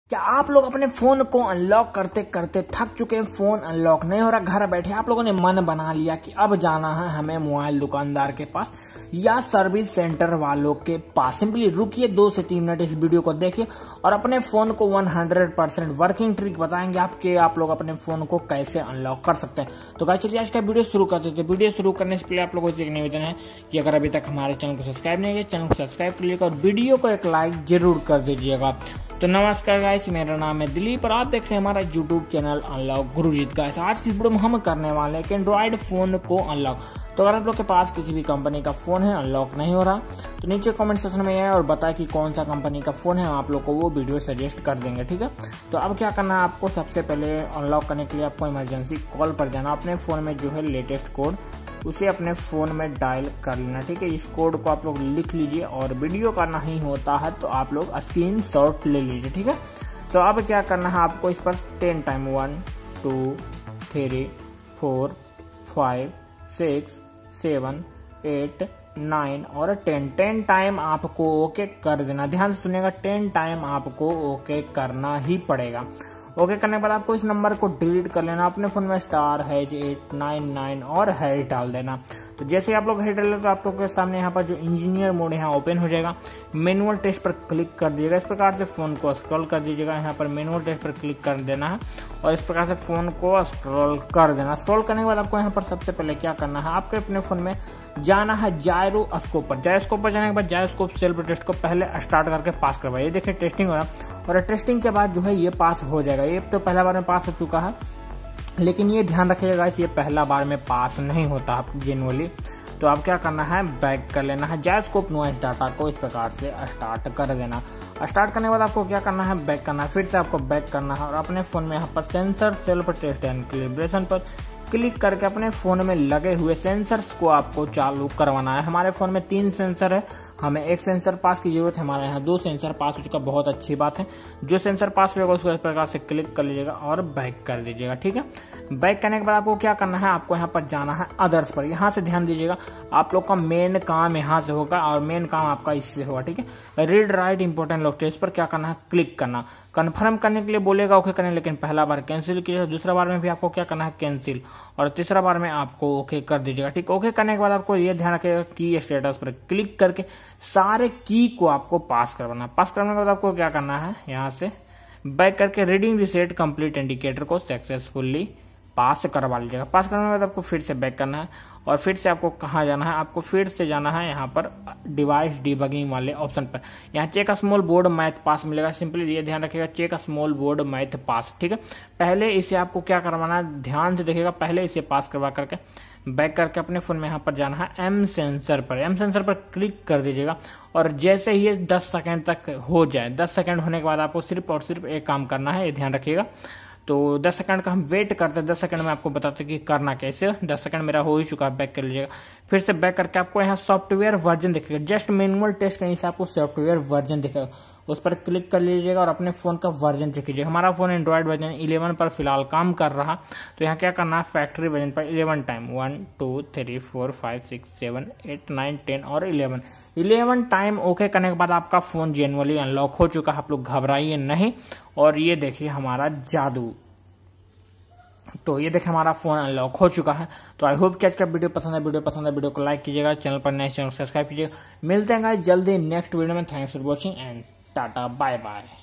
क्या आप लोग अपने फोन को अनलॉक करते करते थक चुके हैं? फोन अनलॉक नहीं हो रहा, घर बैठे आप लोगों ने मन बना लिया कि अब जाना है हमें मोबाइल दुकानदार के पास या सर्विस सेंटर वालों के पास। सिंपली रुकिए 2 से 3 मिनट इस वीडियो को देखिए और अपने फोन को 100% वर्किंग ट्रिक बताएंगे आप लोग अपने फोन को कैसे अनलॉक कर सकते हैं। तो गाइस चलिए आज का वीडियो शुरू करते थे। वीडियो शुरू करने से पहले आप लोगों से एक निवेदन है कि अगर अभी तक हमारे चैनल को सब्सक्राइब नहीं किया, चैनल को सब्सक्राइब कर लीजिएगा और वीडियो को एक लाइक जरूर कर दीजिएगा। तो नमस्कार गाइस, मेरा नाम है दिलीप और आप देख रहे हैं हमारा YouTube channel unlock Gurujeet. Guys आज की वीडियो में हम करने वाले हैं कि एंड्रॉइड फोन को अनलॉक। तो अगर आप लोग के पास किसी भी कंपनी का फोन है अनलॉक नहीं हो रहा तो नीचे कमेंट सेक्शन में आए और बताए कि कौन सा कंपनी का फोन है, आप लोग को वो वीडियो सजेस्ट कर देंगे। ठीक है, तो अब क्या करना है आपको, सबसे पहले अनलॉक करने के लिए आपको इमरजेंसी कॉल पर जाना। अपने फोन में जो है लेटेस्ट कोड उसे अपने फोन में डायल कर लेना। ठीक है, इस कोड को आप लोग लिख लीजिए और वीडियो का नहीं होता है तो आप लोग स्क्रीनशॉट ले लीजिए। ठीक है, तो अब क्या करना है आपको इस पर 10 टाइम 1 2 3 4 5 6 7 8 9 और 10 टाइम आपको ओके कर देना। ध्यान से सुनिएगा, 10 टाइम आपको ओके करना ही पड़ेगा। ओके करने के बाद आपको इस नंबर को डिलीट कर लेना। अपने फोन में *899 और हैश डाल देना। तो जैसे आप लोग हैश डालेंगे तो आप लोग के सामने यहाँ पर जो इंजीनियर मोड यहाँ ओपन हो जाएगा। मैनुअल टेस्ट पर क्लिक कर दीजिएगा। इस प्रकार से फोन को स्क्रॉल कर दीजिएगा। यहाँ पर मैनुअल टेस्ट पर क्लिक कर देना है और इस प्रकार से फोन को स्क्रॉल कर देना। स्क्रॉल करने के बाद आपको यहाँ पर सबसे पहले क्या करना है, आपके अपने फोन में जाना है जायरोस्कोप पर। जायरोस्कोप पर जाने के बाद जायरोस्कोप सेल्फ टेस्ट को पहले स्टार्ट करके पास करवाइए। देखिए टेस्टिंग हो रहा और टेस्टिंग के बाद जो है ये पास हो जाएगा। ये तो पहला बार में पास हो चुका है, लेकिन ये ध्यान रखिएगा ये पहला बार में पास नहीं होता जेनुअली। तो आप क्या करना है, बैक कर लेना है जायरोस्कोप नॉइस डाटा को इस प्रकार से स्टार्ट कर देना। स्टार्ट करने के बाद आपको क्या करना है, बैक करना है। फिर से आपको बैक करना है और अपने फोन में यहाँ पर sensor self test and calibration पर क्लिक करके अपने फोन में लगे हुए सेंसर्स को आपको चालू करवाना है। हमारे फोन में 3 सेंसर है, हमें एक सेंसर पास की जरूरत है। हमारे यहाँ 2 सेंसर पास हो चुका, बहुत अच्छी बात है। जो सेंसर पास होगा उसको इस प्रकार से क्लिक कर लीजिएगा और बैक कर दीजिएगा। ठीक है, बैक करने के बाद आपको क्या करना है, आपको यहाँ पर जाना है अदर्स पर। यहाँ से ध्यान दीजिएगा, आप लोग का मेन काम यहाँ से होगा और मेन काम आपका इससे होगा। ठीक है, रीड राइट इंपोर्टेंट लोकेशन पर क्या करना है, क्लिक करना। कंफर्म करने के लिए बोलेगा ओके करने, लेकिन पहला बार कैंसिल कीजिएगा, दूसरा बार में भी आपको क्या करना है कैंसिल और तीसरा बार में आपको ओके कर दीजिएगा। ठीक, ओके करने के बाद आपको ये ध्यान रखिएगा की स्टेटस पर क्लिक करके सारे की को आपको पास करवाना। पास करने के बाद आपको क्या करना है, यहाँ से बैक करके रीडिंग रिसेट कंप्लीट इंडिकेटर को सक्सेसफुली पास करवा लीजिएगा। पास करने के बाद आपको फिर से बैक करना है और फिर से आपको कहाँ जाना है, आपको फिर से जाना है यहाँ पर डिवाइस डिबगिंग वाले ऑप्शन पर। यहाँ check small board math pass मिलेगा। सिंपली ये ध्यान रखिएगा, check small board math pass. ठीक है, पहले इसे आपको क्या करवाना है, ध्यान से देखिएगा, पहले इसे पास करवा करके बैक करके अपने फोन में यहाँ पर जाना है एम सेंसर पर। एम सेंसर पर क्लिक कर दीजिएगा और जैसे ही ये 10 सेकंड तक हो जाए, 10 सेकंड होने के बाद आपको सिर्फ और सिर्फ एक काम करना है, ये ध्यान रखिएगा। तो 10 सेकंड का हम वेट करते हैं, 10 सेकंड में आपको बताते हैं कि करना कैसे। 10 सेकंड मेरा हो ही चुका है, बैक कर लीजिएगा। फिर से बैक करके आपको यहाँ सॉफ्टवेयर वर्जन दिखेगा, जस्ट मैनुअल टेस्ट कहीं से आपको सॉफ्टवेयर वर्जन दिखेगा, उस पर क्लिक कर लीजिएगा और अपने फोन का वर्जन चेक कीजिएगा। हमारा फोन एंड्रॉइड वर्जन 11 पर फिलहाल काम कर रहा, तो यहाँ क्या करना है, फैक्ट्री वर्जन पर 11 टाइम 1 2 3 4 5 6 7 8 9 10 और 11 टाइम ओके करने के बाद आपका फोन जेनुअली अनलॉक हो चुका है। आप लोग घबराइए नहीं। और ये देखिए हमारा जादू, तो ये देखिए हमारा फोन अनलॉक हो चुका है। तो आई होप कि आज का वीडियो पसंद है, वीडियो को लाइक कीजिएगा, चैनल पर नए चैनल सब्सक्राइब कीजिएगा। मिलते हैं जल्दी नेक्स्ट वीडियो में। Thanks for watching and tata bye bye.